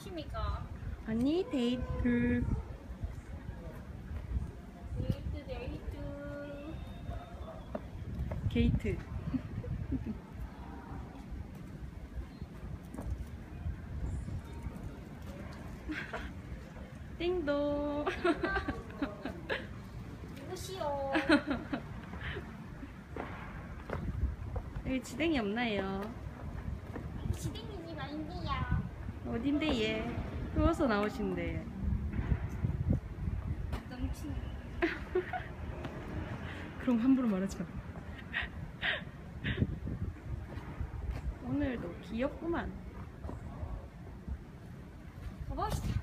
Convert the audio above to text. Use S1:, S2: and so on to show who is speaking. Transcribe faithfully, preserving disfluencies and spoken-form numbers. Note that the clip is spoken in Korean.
S1: 하십니까?
S2: 아니 데이트.
S1: 데이트 데이트.
S2: 게이트. 띵동.
S1: 누구시오?
S2: 여기 지댕이 없나요?
S1: 지댕이 집 아닌데요.
S2: 어딘데 얘? 누워서 나오신대.
S1: 넘친.
S2: 그럼 함부로 말하지 마. 오늘도 귀엽구만.
S1: 가봅시다.